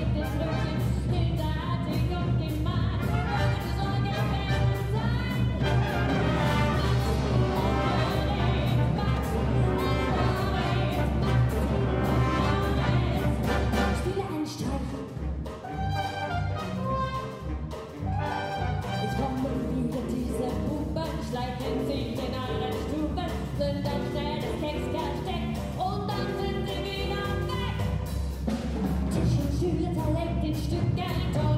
schleichen sich in alle Stufen, sind am schnell das Keks versteckt und dann sind sie wieder weg. Tisch und Stühle zerlegt in Stücke.